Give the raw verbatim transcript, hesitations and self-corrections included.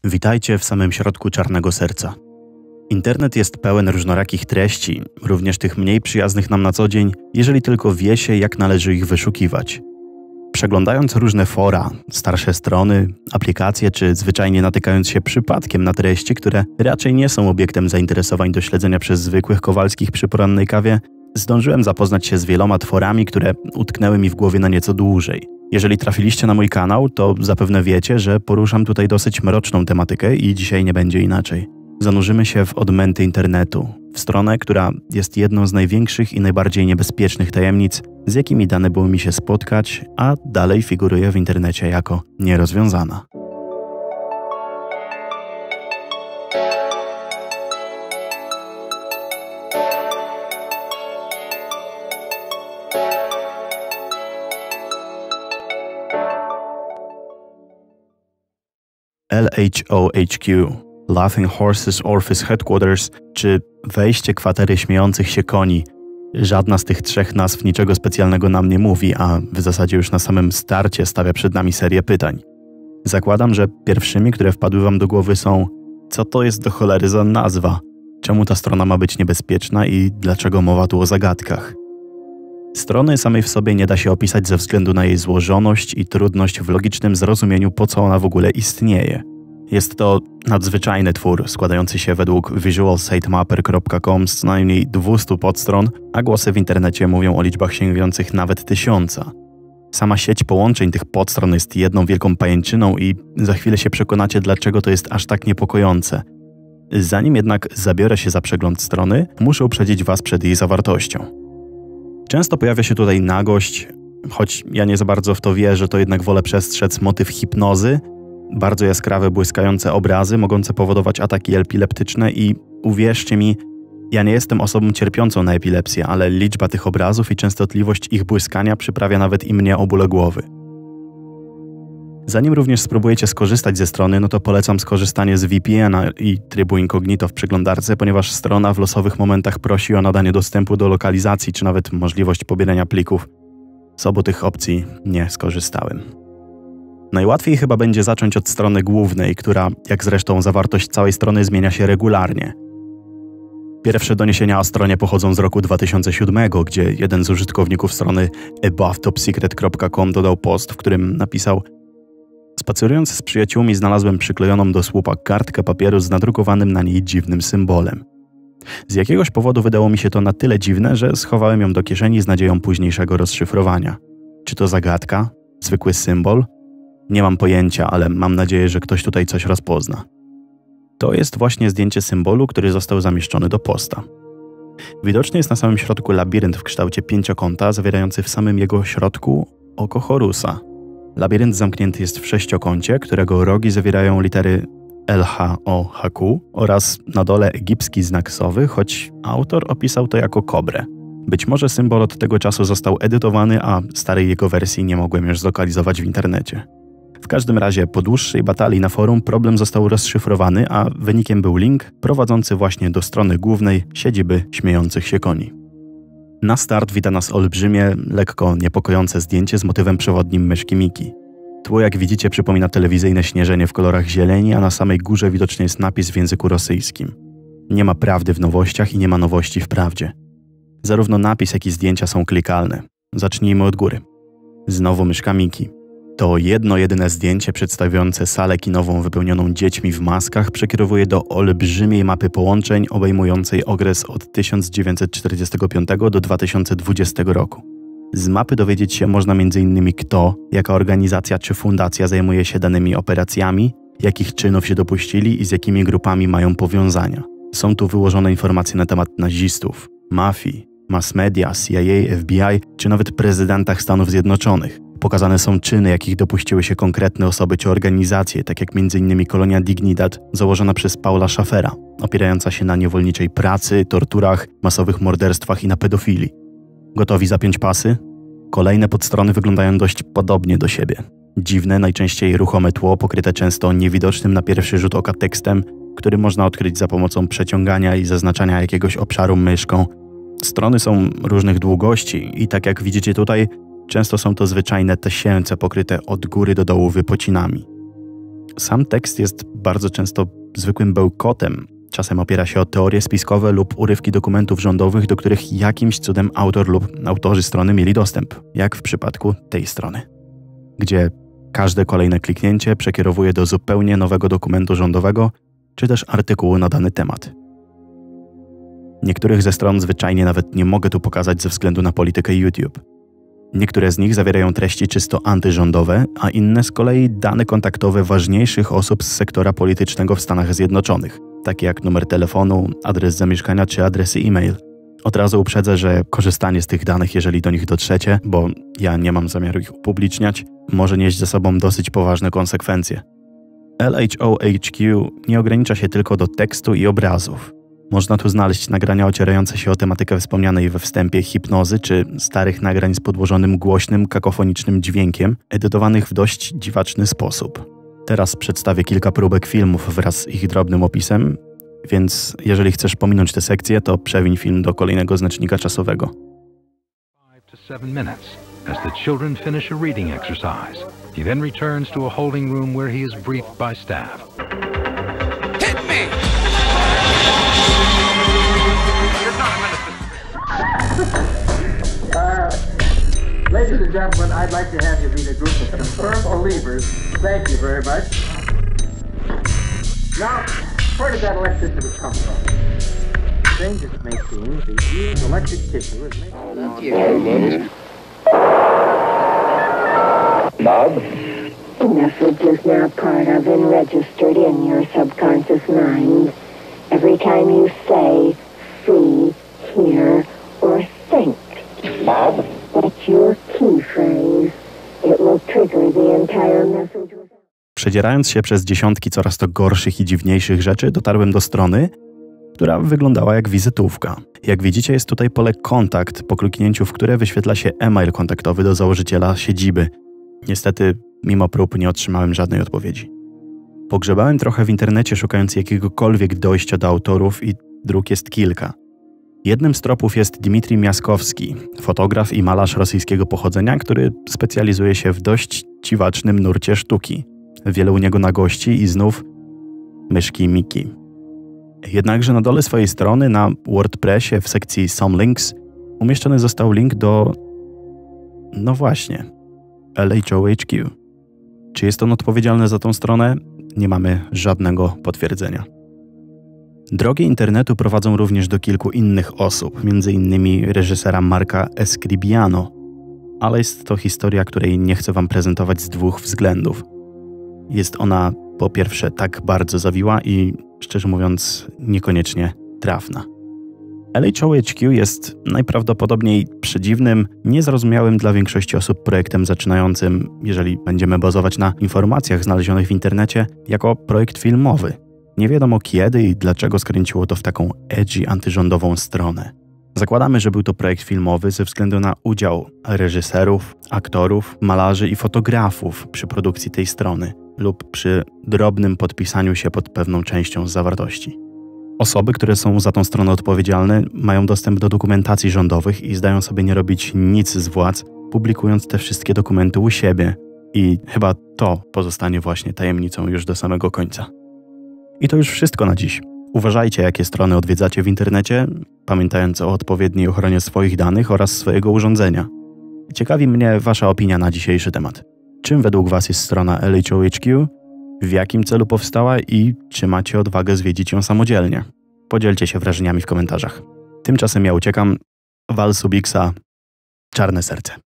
Witajcie w samym środku czarnego serca. Internet jest pełen różnorakich treści, również tych mniej przyjaznych nam na co dzień, jeżeli tylko wie się, jak należy ich wyszukiwać. Przeglądając różne fora, starsze strony, aplikacje, czy zwyczajnie natykając się przypadkiem na treści, które raczej nie są obiektem zainteresowań do śledzenia przez zwykłych Kowalskich przy porannej kawie, zdążyłem zapoznać się z wieloma tworami, które utknęły mi w głowie na nieco dłużej. Jeżeli trafiliście na mój kanał, to zapewne wiecie, że poruszam tutaj dosyć mroczną tematykę i dzisiaj nie będzie inaczej. Zanurzymy się w odmęty internetu, w stronę, która jest jedną z największych i najbardziej niebezpiecznych tajemnic, z jakimi dane było mi się spotkać, a dalej figuruje w internecie jako nierozwiązana. L H O H Q, Laughing Horses Office Headquarters, czy wejście kwatery śmiejących się koni. Żadna z tych trzech nazw niczego specjalnego nam nie mówi, a w zasadzie już na samym starcie stawia przed nami serię pytań. Zakładam, że pierwszymi, które wpadły wam do głowy są: co to jest do cholery za nazwa? Czemu ta strona ma być niebezpieczna i dlaczego mowa tu o zagadkach? Strony samej w sobie nie da się opisać ze względu na jej złożoność i trudność w logicznym zrozumieniu, po co ona w ogóle istnieje. Jest to nadzwyczajny twór, składający się według visual sitemapper kropka com z co najmniej dwustu podstron, a głosy w internecie mówią o liczbach sięgających nawet tysiąca. Sama sieć połączeń tych podstron jest jedną wielką pajęczyną i za chwilę się przekonacie, dlaczego to jest aż tak niepokojące. Zanim jednak zabiorę się za przegląd strony, muszę uprzedzić was przed jej zawartością. Często pojawia się tutaj nagość, choć ja nie za bardzo w to wierzę, to jednak wolę przestrzec motyw hipnozy, bardzo jaskrawe, błyskające obrazy mogące powodować ataki epileptyczne i uwierzcie mi, ja nie jestem osobą cierpiącą na epilepsję, ale liczba tych obrazów i częstotliwość ich błyskania przyprawia nawet i mnie o bóle głowy. Zanim również spróbujecie skorzystać ze strony, no to polecam skorzystanie z V P N a i trybu incognito w przeglądarce, ponieważ strona w losowych momentach prosi o nadanie dostępu do lokalizacji, czy nawet możliwość pobierania plików. Z obu tych opcji nie skorzystałem. Najłatwiej chyba będzie zacząć od strony głównej, która, jak zresztą zawartość całej strony, zmienia się regularnie. Pierwsze doniesienia o stronie pochodzą z roku dwa tysiące siódmego, gdzie jeden z użytkowników strony above top secret kropka com dodał post, w którym napisał: spacerując z przyjaciółmi znalazłem przyklejoną do słupa kartkę papieru z nadrukowanym na niej dziwnym symbolem. Z jakiegoś powodu wydało mi się to na tyle dziwne, że schowałem ją do kieszeni z nadzieją późniejszego rozszyfrowania. Czy to zagadka? Zwykły symbol? Nie mam pojęcia, ale mam nadzieję, że ktoś tutaj coś rozpozna. To jest właśnie zdjęcie symbolu, który został zamieszczony do posta. Widoczny jest na samym środku labirynt w kształcie pięciokąta, zawierający w samym jego środku oko Horusa. Labirynt zamknięty jest w sześciokącie, którego rogi zawierają litery L H O H Q oraz na dole egipski znak sowy, choć autor opisał to jako kobrę. Być może symbol od tego czasu został edytowany, a starej jego wersji nie mogłem już zlokalizować w internecie. W każdym razie po dłuższej batalii na forum problem został rozszyfrowany, a wynikiem był link prowadzący właśnie do strony głównej siedziby śmiejących się koni. Na start wita nas olbrzymie, lekko niepokojące zdjęcie z motywem przewodnim myszki Miki. Tło, jak widzicie, przypomina telewizyjne śnieżenie w kolorach zieleni, a na samej górze widoczny jest napis w języku rosyjskim. Nie ma prawdy w nowościach i nie ma nowości w prawdzie. Zarówno napis, jak i zdjęcia są klikalne. Zacznijmy od góry. Znowu myszka Miki. To jedno jedyne zdjęcie przedstawiające salę kinową wypełnioną dziećmi w maskach przekierowuje do olbrzymiej mapy połączeń obejmującej okres od tysiąc dziewięćset czterdziestego piątego do dwa tysiące dwudziestego roku. Z mapy dowiedzieć się można między innymi kto, jaka organizacja czy fundacja zajmuje się danymi operacjami, jakich czynów się dopuścili i z jakimi grupami mają powiązania. Są tu wyłożone informacje na temat nazistów, mafii, mass media, C I A, F B I czy nawet prezydentach Stanów Zjednoczonych. Pokazane są czyny, jakich dopuściły się konkretne osoby czy organizacje, tak jak między innymi Kolonia Dignidad, założona przez Paula Schaffera, opierająca się na niewolniczej pracy, torturach, masowych morderstwach i na pedofilii. Gotowi zapiąć pasy? Kolejne podstrony wyglądają dość podobnie do siebie. Dziwne, najczęściej ruchome tło, pokryte często niewidocznym na pierwszy rzut oka tekstem, który można odkryć za pomocą przeciągania i zaznaczania jakiegoś obszaru myszką. Strony są różnych długości i tak jak widzicie tutaj, często są to zwyczajne tasiemce pokryte od góry do dołu wypocinami. Sam tekst jest bardzo często zwykłym bełkotem. Czasem opiera się o teorie spiskowe lub urywki dokumentów rządowych, do których jakimś cudem autor lub autorzy strony mieli dostęp, jak w przypadku tej strony, gdzie każde kolejne kliknięcie przekierowuje do zupełnie nowego dokumentu rządowego, czy też artykułu na dany temat. Niektórych ze stron zwyczajnie nawet nie mogę tu pokazać ze względu na politykę YouTube. Niektóre z nich zawierają treści czysto antyrządowe, a inne z kolei dane kontaktowe ważniejszych osób z sektora politycznego w Stanach Zjednoczonych, takie jak numer telefonu, adres zamieszkania czy adresy e-mail. Od razu uprzedzę, że korzystanie z tych danych, jeżeli do nich dotrzecie, bo ja nie mam zamiaru ich upubliczniać, może nieść ze sobą dosyć poważne konsekwencje. L H O H Q nie ogranicza się tylko do tekstu i obrazów. Można tu znaleźć nagrania ocierające się o tematykę wspomnianej we wstępie hipnozy, czy starych nagrań z podłożonym głośnym, kakofonicznym dźwiękiem, edytowanych w dość dziwaczny sposób. Teraz przedstawię kilka próbek filmów wraz z ich drobnym opisem, więc jeżeli chcesz pominąć tę sekcję, to przewiń film do kolejnego znacznika czasowego. five to seven minutes as the children finish a reading exercise. He then returns to a holding room where he is briefed by staff. Hit me! Uh, ladies and gentlemen, I'd like to have you meet a group of confirmed believers. Thank you very much. Now, where did that electricity come from? Strange as it may seem, the Eve's electric tissue is made... Bob? The message is now part of and registered in your subconscious mind. Every time you say, see, hear, or think. Bob? That's your key phrase. It will trigger the entire message. Przedzierając się przez dziesiątki coraz to gorszych i dziwniejszych rzeczy, dotarłem do strony, która wyglądała jak wizytówka. Jak widzicie, jest tutaj pole kontakt, po kliknięciu w które wyświetla się e-mail kontaktowy do założyciela siedziby. Niestety, mimo prób nie otrzymałem żadnej odpowiedzi. Pogrzebałem trochę w internecie, szukając jakiegokolwiek dojścia do autorów i dróg jest kilka. Jednym z tropów jest Dmitrij Miaskowski, fotograf i malarz rosyjskiego pochodzenia, który specjalizuje się w dość dziwacznym nurcie sztuki. Wiele u niego nagości i znów myszki Miki. Jednakże na dole swojej strony na WordPressie w sekcji Some Links umieszczony został link do... no właśnie, L H O H Q. Czy jest on odpowiedzialny za tą stronę? Nie mamy żadnego potwierdzenia. Drogi internetu prowadzą również do kilku innych osób, między innymi reżysera Marka Escribiano, ale jest to historia, której nie chcę wam prezentować z dwóch względów. Jest ona po pierwsze tak bardzo zawiła i, szczerze mówiąc, niekoniecznie trafna. L H O H Q jest najprawdopodobniej przedziwnym, niezrozumiałym dla większości osób projektem zaczynającym, jeżeli będziemy bazować na informacjach znalezionych w internecie, jako projekt filmowy. Nie wiadomo kiedy i dlaczego skręciło to w taką edgy, antyrządową stronę. Zakładamy, że był to projekt filmowy ze względu na udział reżyserów, aktorów, malarzy i fotografów przy produkcji tej strony lub przy drobnym podpisaniu się pod pewną częścią z zawartości. Osoby, które są za tą stronę odpowiedzialne, mają dostęp do dokumentacji rządowych i zdają sobie nie robić nic z władz, publikując te wszystkie dokumenty u siebie. I chyba to pozostanie właśnie tajemnicą już do samego końca. I to już wszystko na dziś. Uważajcie, jakie strony odwiedzacie w internecie, pamiętając o odpowiedniej ochronie swoich danych oraz swojego urządzenia. Ciekawi mnie wasza opinia na dzisiejszy temat. Czym według was jest strona L H O H Q? W jakim celu powstała i czy macie odwagę zwiedzić ją samodzielnie? Podzielcie się wrażeniami w komentarzach. Tymczasem ja uciekam. Wal Subixa, Czarne Serce.